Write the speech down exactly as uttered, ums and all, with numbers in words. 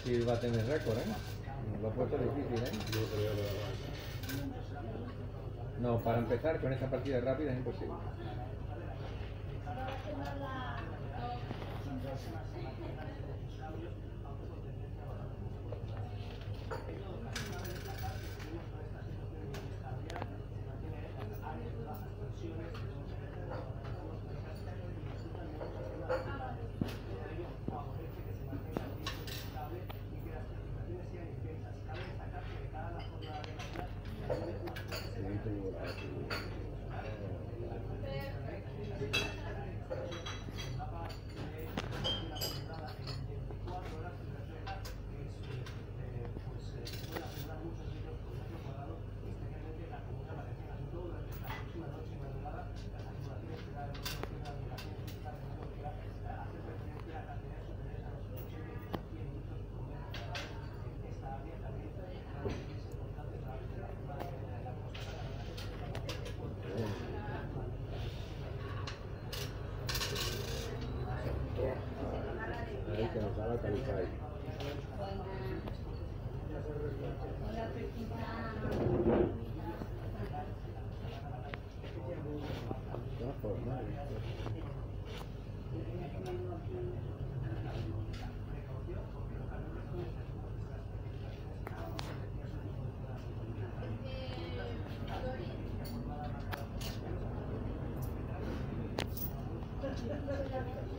si va a tener récord, ¿eh? Lo ha puesto difícil, ¿eh? Yo creo que No, para empezar con esta partida rápida es imposible. ahí que nos da la calidad. No, pues nada. Thank you.